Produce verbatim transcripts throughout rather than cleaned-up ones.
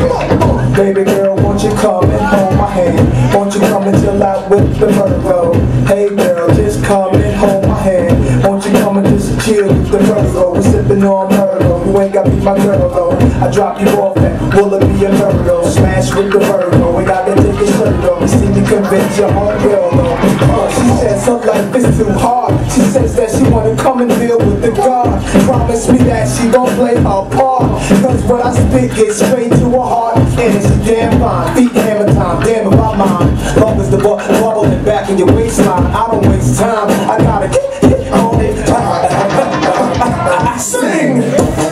Baby girl, won't you come and hold my hand? Won't you come and chill out with the Virgo? Hey girl, just come and hold my hand. Won't you come and just chill with the Virgo? We're sipping on Virgo, you ain't got to be my girl though. I drop you off at Willoughby and Virgo. Smash with the Virgo, we got to take a shirt off. See me convince your heart girl though. Oh, she says her life is too hard. She says that she wanna come and deal with the God. Promise me that she gon' play her part. Cause what I spit gets straight to her heart. And it's damn fine, feet hammer time, damn if I mind. Long as the ball bubbling back in your waistline, I don't waste time. I gotta get hit on it. I sing.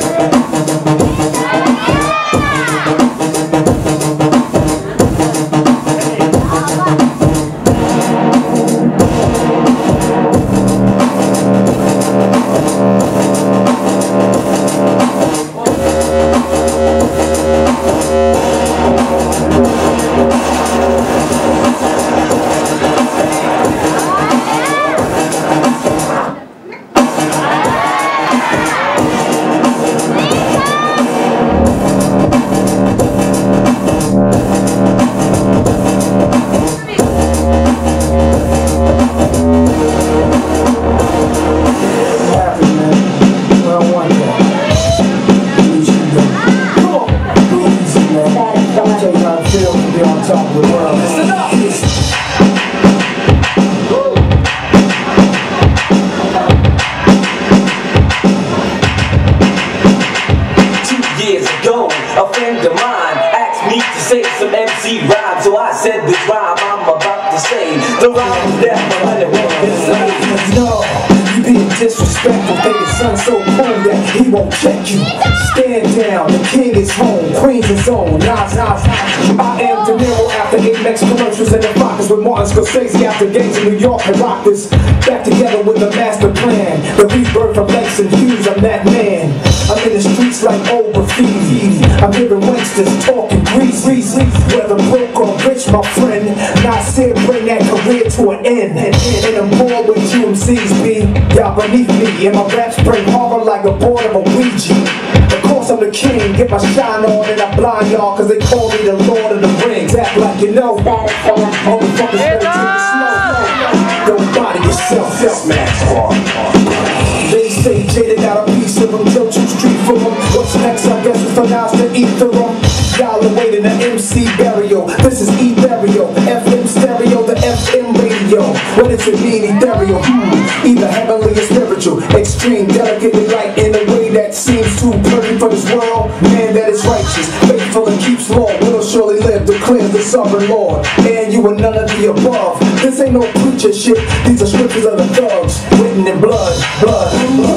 A friend of mine asked me to say some M C rhyme, so I said this rhyme I'm about to say. The rhyme is that when it won't be safe. No, you being disrespectful, think his son's so cool that he won't check you. Stand down, the king is home, Queen's his own. Nas, Nas, I am De Niro after eight next commercials and the Fockers with Martin Scorsese after games in New York and rock this back together with a master plan. The rebirth of Lex and Hughes, I'm that man. I'm in the streets like old graffiti. I'm hearing Winston's talking grease, grease, whether broke or rich, my friend. Not saying bring that career to an end. And, and I'm bored with you M Cs, B. Y'all beneath me, and my raps bring horror like a board of a Ouija. Of course I'm the king, get my shine on, and I blind y'all, cause they call me the Lord of the Rings. Act like you know, all the fuckers better take it slow. Don't body yourself, smash hard. They say Jada got a piece of them, Joe two Street for them. What's next, I guess, is for now to eat the rum. Y'all are waiting the M C burial. This is E-Burial, F M stereo, the F M radio. What it's a mean, ethereal, hmm. Either heavenly or spiritual, extreme, delicately light in a way that seems too perfect for this world. Man that is righteous, faithful and keeps law, will surely live, declares the sovereign Lord. And you are none of the above. This ain't no preacher shit, these are scriptures of the thugs, written in blood, blood, blood.